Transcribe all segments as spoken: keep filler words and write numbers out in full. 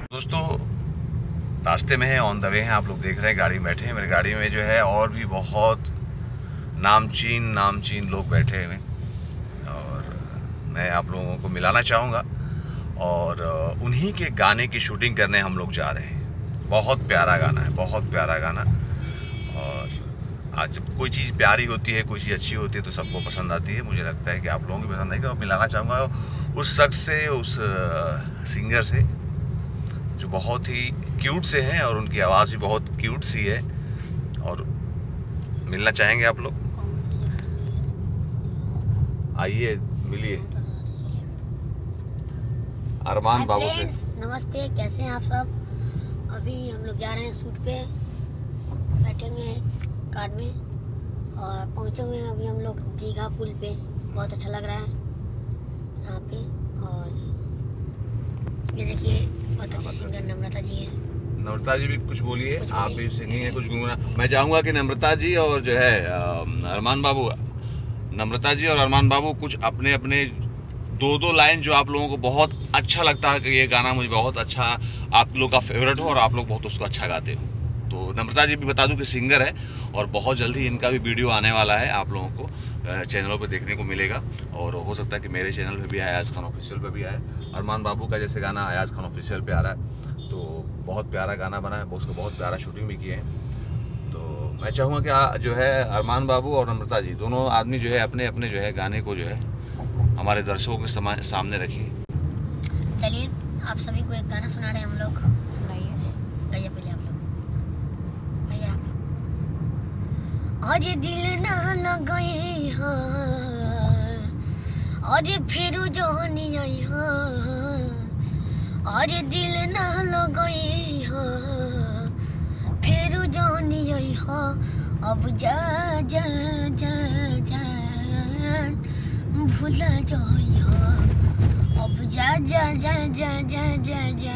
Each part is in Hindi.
दोस्तों रास्ते में है, ऑन द वे हैं, आप लोग देख रहे हैं, गाड़ी में बैठे हैं। मेरी गाड़ी में जो है और भी बहुत नामचीन नामचीन लोग बैठे हुए हैं और मैं आप लोगों को मिलाना चाहूँगा। और उन्हीं के गाने की शूटिंग करने हम लोग जा रहे हैं। बहुत प्यारा गाना है, बहुत प्यारा गाना। और आज जब कोई चीज़ प्यारी होती है, कोई चीज़ अच्छी होती है तो सबको पसंद आती है। मुझे लगता है कि आप लोगों को पसंद आएगी। और मिलाना चाहूँगा उस शख्स से, उस सिंगर से जो बहुत ही क्यूट से हैं और उनकी आवाज़ भी बहुत क्यूट सी है। और मिलना चाहेंगे आप लोग, आइए मिलिए अरमान बाबू से। नमस्ते, कैसे हैं आप सब? अभी हम लोग जा रहे हैं शूट पे, बैठेंगे कार में और पहुंचेंगे अभी हम लोग दीघा पुल पे। बहुत अच्छा लग रहा है यहाँ पे। और ये देखिए बहुत अच्छे सिंगर नम्रता जी हैं। नम्रता जी भी कुछ बोलिए, आप भी सिंगिंग है कुछ गुनगुना। मैं चाहूँगा कि नम्रता जी और जो है अरमान बाबू, नम्रता जी और अरमान बाबू कुछ अपने अपने दो दो लाइन जो आप लोगों को बहुत अच्छा लगता है कि ये गाना मुझे बहुत अच्छा, आप लोग का फेवरेट हो और आप लोग बहुत उसको अच्छा गाते हो। तो नम्रता जी भी बता दूं कि सिंगर है और बहुत जल्दी इनका भी वीडियो आने वाला है, आप लोगों को चैनलों पे देखने को मिलेगा। और हो सकता है कि मेरे चैनल पे भी आए, अयाज खान ऑफिशियल पे भी आए। अरमान बाबू का जैसे गाना अयाज खान ऑफिशियल पे आ रहा है, तो बहुत प्यारा गाना बना है, उसको बहुत प्यारा शूटिंग भी किए हैं। तो मैं चाहूँगा कि जो है अरमान बाबू और नम्रता जी दोनों आदमी जो है अपने अपने जो है गाने को जो है हमारे दर्शकों के सामने रखिए। चलिए आप सभी को एक गाना सुना रहे हैं हम लोग, सुनाइए। गाइए पहले आप लोग, गाइए आप। आज दिल ना लगाई हाँ, आज फिर जानी आई हाँ, आज दिल ना लगाई हाँ, फिर जानी आई हाँ। अब जा जा जा जा भूला जाई हाँ, अब जा जा जा जा जा जा जा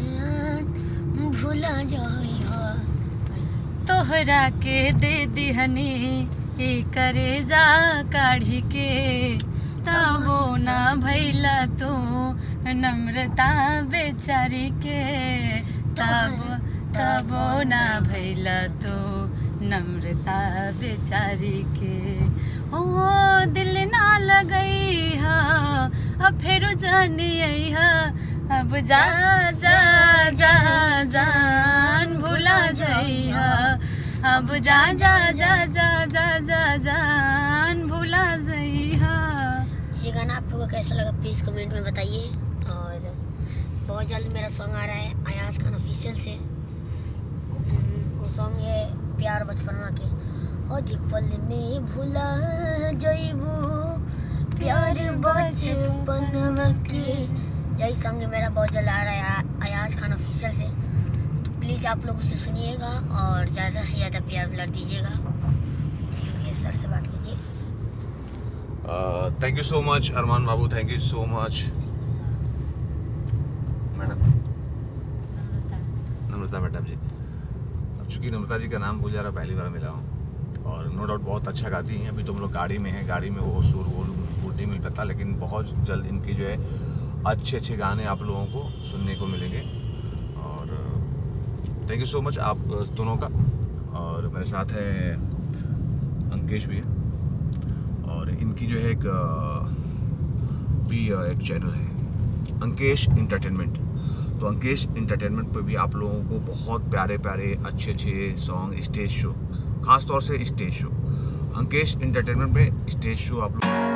भूला जाई हाँ। तोहरा के दे दिहनी ई करेजा काढ़ी के, तबो ना भैला तू नम्रता बेचारी के, तब तबो ना भैला तू नम्रता बेचारी के। ओ दिल ना लगई हा, अब फिर जानी आई हा, अब जा जा जा जान भूला जाई हा, अब जा जा जा जा जा जा जान भूला जाई हा। ये गाना आप लोगों को कैसा लगा प्लीज़ कमेंट में बताइए। और बहुत जल्द मेरा सॉन्ग आ रहा है अयाज खान ऑफिशियल से। वो सॉन्ग है प्यार बचपना के। और पल में भूला जइबू प्यार बचपन के, यही सॉन्ग मेरा बहुत जल्द आ रहा है अयाज खान ऑफिशियल से। तो प्लीज़ आप लोग उसे सुनिएगा और ज़्यादा से ज़्यादा प्यार लड़ दीजिएगा। ये सर से बात कीजिए। Thank you so much Arman Babu, thank you so much madam, Namrata madam ji. अब चूँकि नम्रता जी का नाम भूल जा रहा, पहली बार मिला हूँ और नो डाउट बहुत अच्छा गाती हैं। अभी तो हम लोग गाड़ी में हैं, गाड़ी में वो सुर वो वो नहीं मिल पाता, लेकिन बहुत जल्द इनकी जो है अच्छे अच्छे गाने आप लोगों को सुनने को मिलेंगे। और थैंक यू सो मच आप दोनों का। और मेरे साथ है अंकेश भी है और इनकी जो है एक भी एक चैनल है अंकेश इंटरटेनमेंट। तो अंकेश इंटरटेनमेंट पर भी आप लोगों को बहुत प्यारे प्यारे अच्छे अच्छे सॉन्ग, स्टेज शो, खास तौर से स्टेज शो, अंकेश इंटरटेनमेंट में स्टेज शो आप लोग